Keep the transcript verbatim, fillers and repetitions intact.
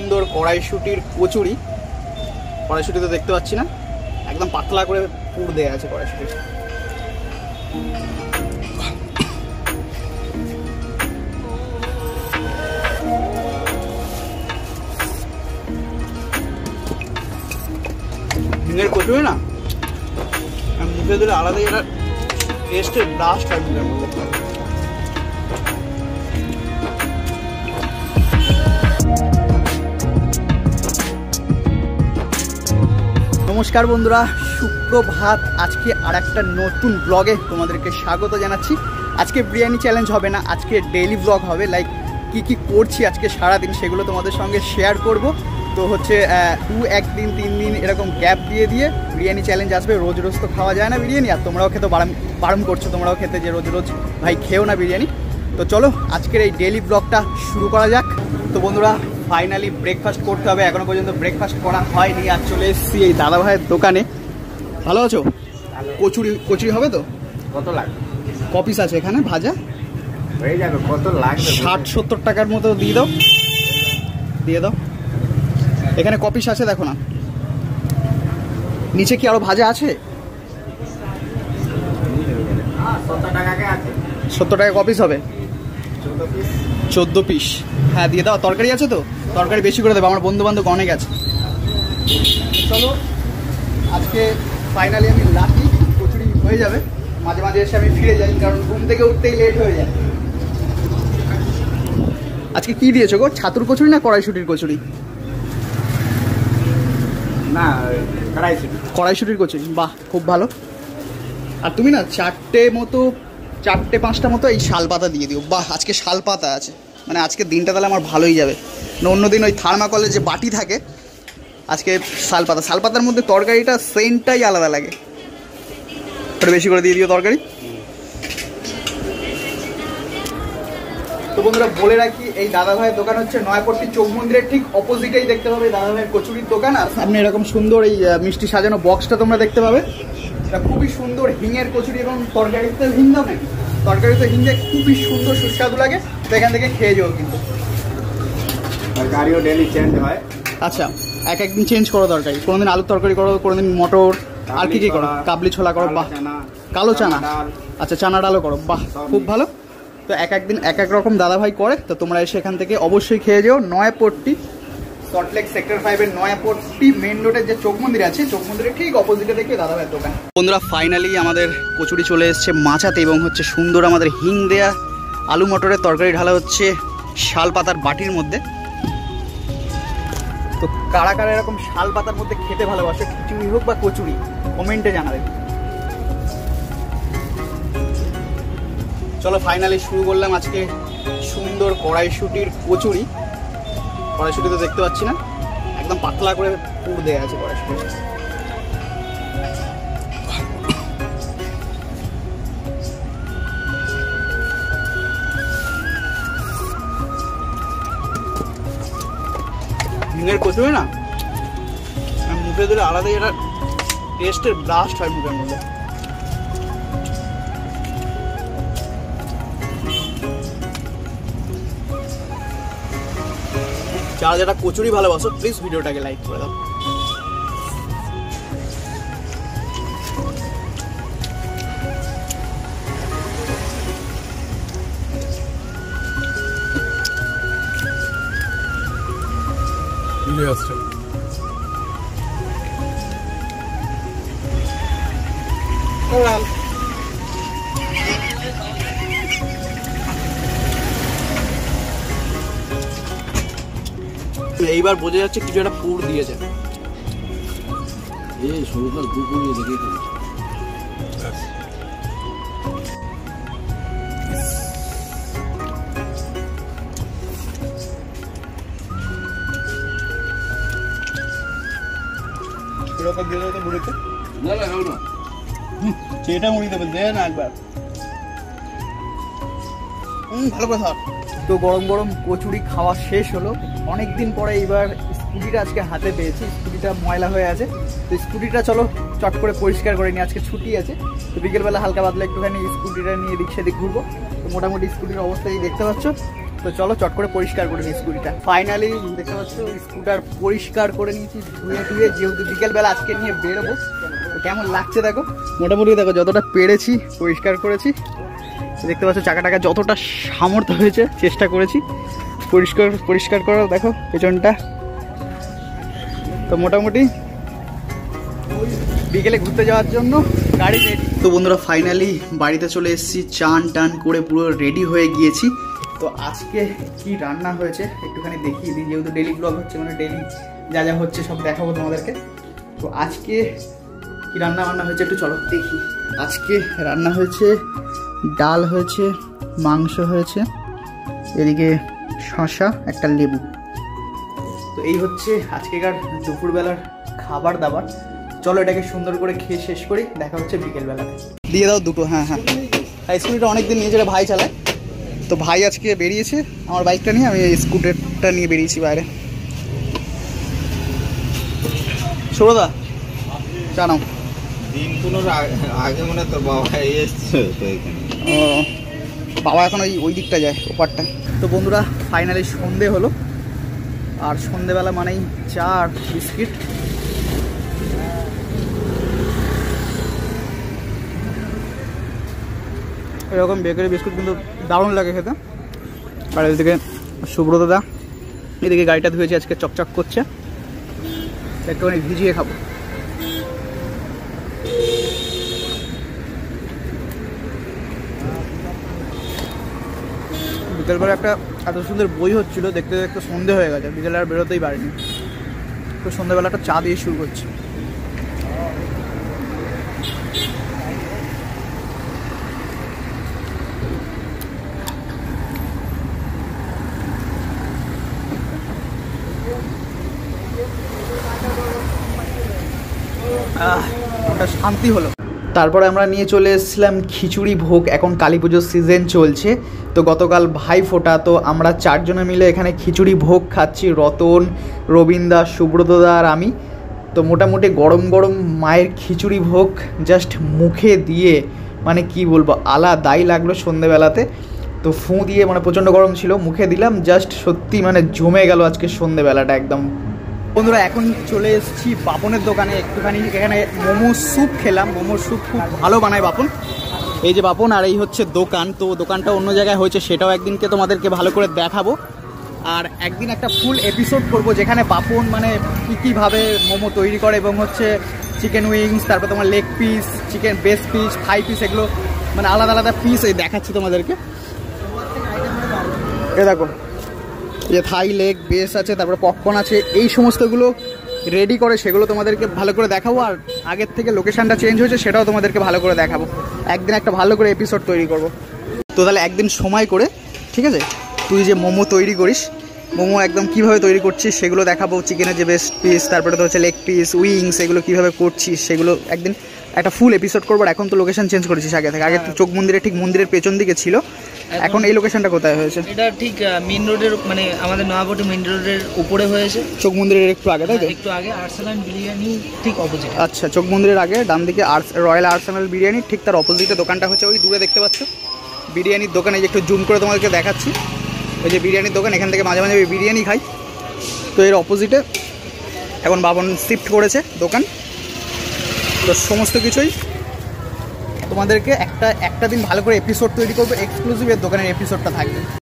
সুন্দর কড়াইশুটির কচুরি। কড়াইশুটি তো দেখতে পাচ্ছি না, একদম পাতলা করে পুর দেয়া আছে কড়াইশুটি। হিঙের কচুরি না মুখে দিলে আলাদাই একটা টেস্টের ব্লাস্ট হয় মুখের মধ্যে। নমস্কার বন্ধুরা, সুপ্রভাত। আজকে আর একটা নতুন ব্লগে তোমাদেরকে স্বাগত জানাচ্ছি। আজকে বিরিয়ানি চ্যালেঞ্জ হবে না, আজকে ডেইলি ব্লগ হবে। লাইক কি কি করছি আজকে সারাদিন সেগুলো তোমাদের সঙ্গে শেয়ার করব। তো হচ্ছে দু একদিন তিন দিন এরকম গ্যাপ দিয়ে দিয়ে বিরিয়ানি চ্যালেঞ্জ আসবে। রোজ রোজ তো খাওয়া যায় না বিরিয়ানি, আর তোমরাও খেতে বারণ বারণ করছো, তোমরাও খেতে যে রোজ রোজ ভাই খেও না বিরিয়ানি। তো চলো আজকের এই ডেইলি ব্লগটা শুরু করা যাক। তো বন্ধুরা ফাইনালি ব্রেকফাস্ট করতে হবে, এখনো পর্যন্ত ব্রেকফাস্ট করা হয়নি। আর চলে এসেছি এই দাদা ভাইয়ের দোকানে। ভালো আছো? কচুরি কচুরি হবে তো? কত লাগবে? কপিস আছে এখানে ভাজা, হয়ে যাবে। কত লাগবে? ষাট সত্তর টাকার মতো দিয়ে দাও, দিয়ে দাও। এখানে কপিস আছে দেখো না, নিচে কি আরো ভাজা আছে? সত্তর টাকা কপিস হবে, চোদ্দো পিস। হ্যাঁ দিয়ে দাও। তরকারি আছে তো? তরকারি বেশি করে দেবো, আমার বন্ধু বান্ধব অনেক আছে। চলো আজকে ফাইনালি আমি লাকি, কচুরি হয়ে যাবে। মাঝে মাঝে এসে আমি ফিরে যাই, কারণ ঘুম থেকে উঠতেই লেট হয়ে যায়। আজকে কি দিয়েছো গো? ছাতুর কচুরি না কড়াইশুটির কচুরি? না, কড়াইশুটি। কড়াইশুটির কচুরি, বাহ খুব ভালো। আর তুমি না চারটে মতো চারটে পাঁচটা মতো এই শাল পাতা দিয়ে দিও। বাহ আজকে শাল পাতা আছে, মানে আজকে দিনটা তাহলে আমার ভালোই যাবে। অন্যদিন ওই থার্মাকলের যে বাটি থাকে, আজকে শাল পাতা। শাল পাতার মধ্যে তরকারিটা সেন্টটাই আলাদা লাগে। একটু বেশি করে দিয়ে দিও তরকারি। তো বন্ধুরা বলে রাখি, এই দাদা ভাইয়ের দোকান হচ্ছে নয়াপট্টি চৌক মন্দিরের ঠিক অপোজিটেই দেখতে পাবে দাদা ভাইয়ের কচুরির দোকান। আর সামনে এরকম সুন্দর এই মিষ্টি সাজানো বক্সটা তোমরা দেখতে পাবে। এটা খুবই সুন্দর হিঙের কচুরি, এবং তরকারিতে হিং দাও নাকি? তরকারিতে হিং দিয়ে খুবই সুন্দর সুস্বাদু লাগে। তো এখান থেকে খেয়ে যাও কিন্তু। তরকারিও ডেলি চেঞ্জ হয়। আচ্ছা, এক একদিন চেঞ্জ করো তরকারি। কোনোদিন আলুর তরকারি করো, কোনোদিন মটর, আর কি কি করো? কাবলি ছোলা করো, বাহ। কালো চানা, আচ্ছা চানা ডালও করো, বাহ খুব ভালো। তো এক একদিন এক এক রকম দাদাভাই করে। তো তোমরা এসে এখান থেকে অবশ্যই খেয়ে যাও। নয়াপট্টি সল্টলেক সেক্টর ফাইভের নয়াপট্টি মেন রোডের যে চৌক মন্দির আছে, চৌক মন্দিরের ঠিক অপোজিটে দেখে দাদাভাইয়ের দোকান। বন্ধুরা ফাইনালি আমাদের কচুরি চলে এসছে মাচাতে, এবং হচ্ছে সুন্দর আমাদের হিং দেয়া আলু মটরের তরকারি ঢালা হচ্ছে শাল পাতার বাটির মধ্যে। তো কারা কারা এরকম শাল পাতার মধ্যে খেতে ভালোবাসে, খিচুড়ি হোক বা কচুরি, কমেন্টে জানাবে। চলো ফাইনালি শুরু করলাম আজকে সুন্দর কড়াইশুটির কচুরি। কড়াইশুটি তো দেখতে পাচ্ছি না, একদম পাতলা করে পুর দেয়া আছে কড়াইশুটি। হিঙের কচুরি না মুখে দিলে আলাদাই একটা টেস্টের ব্লাস্ট হয় মুখের মধ্যে। যারা যারা কচুরি ভালোবাসো প্লিজ ভিডিওটাকে লাইক করে দাও। এইবার বোঝা যাচ্ছে কিছু একটা পুর দিয়েছে। এই সরকার পুকুরিয়ে দেখে চেটা মুড়ি দেবে, দে না একবার। হুম ভালো কথা। তো গরম গরম কচুরি খাওয়া শেষ হলো অনেকদিন পরে। এইবার স্কুটিটা আজকে হাতে পেয়েছি, স্কুটিটা ময়লা হয়ে আছে। তো স্কুটিটা চলো চট করে পরিষ্কার করে নিই, আজকে ছুটি আছে। তো বিকেলবেলা হালকা পাতলা একটুখানি স্কুটিটা নিয়ে এদিক সেদিক ঘুরবো। তো মোটামুটি স্কুটির অবস্থায় দেখতে পাচ্ছ। তো চলো চট করে পরিষ্কার করে নিই স্কুলটা। ফাইনালি দেখতে পাচ্ছ স্কুটার পরিষ্কার করে নিয়েছি ধুয়ে ধুয়ে, যেহেতু বিকেলবেলা আজকে নিয়ে বেরোবো। তো কেমন লাগছে দেখো, মোটামুটি দেখো যতটা পেরেছি পরিষ্কার করেছি। দেখতে পাচ্ছ চাকা টাকা যতটা সামর্থ্য হয়েছে চেষ্টা করেছি পরিষ্কার পরিষ্কার করার। দেখো পেছনটা তো মোটামুটি বিকেলে ঘুরতে যাওয়ার জন্য গাড়ি রেডি। তো বন্ধুরা ফাইনালি বাড়িতে চলে এসেছি, চান টান করে পুরো রেডি হয়ে গিয়েছি। তো আজকে কি রান্না হয়েছে একটুখানি দেখিয়ে দিই, যেহেতু ডেলি ব্লগ হচ্ছে, মানে ডেলি যা যা হচ্ছে সব দেখাবো তোমাদেরকে। তো আজকে কি রান্না বান্না হয়েছে একটু চলো দেখি। আজকে রান্না হয়েছে ডাল হয়েছে, মাংস হয়েছে, এদিকে শসা, একটা লেবু। তো এই হচ্ছে আজকেকার দুপুরবেলার খাবার দাবার। চলো এটাকে সুন্দর করে খেয়ে শেষ করি, দেখা হচ্ছে বিকেলবেলাতে। দিয়ে দাও দুটো। হ্যাঁ হ্যাঁ হ্যাঁ স্কুটিটা অনেকদিন নিয়ে চলে ভাই চালায়, তো ভাই আজকে বেরিয়েছে আমার বাইকটা নিয়ে, আমি এই স্কুটারটা নিয়ে বেরিয়েছি বাইরে। সৌরদা জানাও দিন পনেরো আগে মনে তোর বাবা এসছে তো এখানে। ও বাবা এখন ওই ওই দিকটা যায়, ওপারটা। তো বন্ধুরা ফাইনালি সন্ধে হলো, আর সন্ধেবেলা মানেই চা আর বিস্কিট। এরকম বেকারি বিস্কুট কিন্তু দারুণ লাগে খেতে। আর এদিকে সুব্রত দা এদিকে গাড়িটা ধুয়েছে আজকে, চকচক করছে, একটুখানি ভিজিয়ে খাবো। বিকেলবেলা একটা এত সুন্দর বই হচ্ছিল, দেখতে দেখতে সন্ধে হয়ে গেছে, বিকেলে আর বেরোতেই পারিনি। তো সন্ধ্যেবেলা একটা চা দিয়ে শুরু করছি। ওটা শান্তি হলো। তারপরে আমরা নিয়ে চলে এসেছিলাম খিচুড়ি ভোগ। এখন কালী পুজোর সিজন চলছে, তো গতকাল ভাই ফোঁটা, তো আমরা চারজনে মিলে এখানে খিচুড়ি ভোগ খাচ্ছি, রতন, রবীন্দা, সুব্রতদা আর আমি। তো মোটামুটি গরম গরম মায়ের খিচুড়ি ভোগ জাস্ট মুখে দিয়ে মানে কি বলবো আলাদাই লাগলো সন্ধেবেলাতে। তো ফুঁ দিয়ে মানে প্রচণ্ড গরম ছিল, মুখে দিলাম জাস্ট সত্যি মানে জমে গেল আজকে সন্ধেবেলাটা একদম। বন্ধুরা এখন চলে এসেছি বাপনের দোকানে, একটুখানি এখানে মোমো স্যুপ খেলাম। মোমোর স্যুপ খুব ভালো বানায় বাপন। এই যে বাপন, আর এই হচ্ছে দোকান। তো দোকানটা অন্য জায়গায় হয়েছে, সেটাও একদিনকে তোমাদেরকে ভালো করে দেখাবো। আর একদিন একটা ফুল এপিসোড করবো যেখানে বাপন মানে কী কীভাবে মোমো তৈরি করে, এবং হচ্ছে চিকেন উইংস, তারপর তোমার leg piece, chicken breast piece, fry piece, এগুলো মানে আলাদা আলাদা পিস এই দেখাচ্ছি তোমাদেরকে। এ দেখো যে থাই লেগ বেস আছে, তারপরে পপকর্ন আছে, এই সমস্তগুলো রেডি করে সেগুলো তোমাদেরকে ভালো করে দেখাবো। আর আগের থেকে লোকেশানটা চেঞ্জ হয়েছে সেটাও তোমাদেরকে ভালো করে দেখাবো। একদিন একটা ভালো করে এপিসোড তৈরি করব। তো তাহলে একদিন সময় করে, ঠিক আছে, তুই যে মোমো তৈরি করিস, মোমো একদম কীভাবে তৈরি করছিস সেগুলো দেখাবো। চিকেনের যে বেস্ট পিস, তারপরে তো হচ্ছে লেগ পিস, উইংস, এগুলো কীভাবে করছিস সেগুলো একদিন একটা ফুল এপিসোড করবো। আর এখন তো লোকেশন চেঞ্জ করেছিস আগে থেকে, আগে তো চোখ মন্দিরে ঠিক মন্দিরের পেছন দিকে ছিল, এখন এই লোকেশনটা কোথায় হয়েছে? এটা ঠিক মেইন রোডের মানে আমাদের নয়াপট্টি মেইন রোডের উপরে হয়েছে, চোখ মন্দিরের একটু আগে, তাই তো? একটু আগে আর্সেনাল বিরিয়ানি ঠিক অপোজিট। আচ্ছা, চোখ মন্দিরের আগে ডান দিকে আর্স রয়্যাল আর্সেনাল বিরিয়ানি, ঠিক তার অপোজিটে দোকানটা হচ্ছে, ওই দূরে দেখতে পাচ্ছ বিরিয়ানির দোকানে। যে একটু জুম করে তোমাদেরকে দেখাচ্ছি, ওই যে বিরিয়ানির দোকান, এখান থেকে মাঝে মাঝে বিরিয়ানি খাই। তো এর অপোজিটে এখন বাবন শিফট করেছে দোকান। তো সমস্ত কিছুই তোমাদেরকে একটা একটা দিন ভালো করে এপিসোড তৈরি করবো, এক্সক্লুসিভ এর দোকানের এপিসোডটা থাকবে।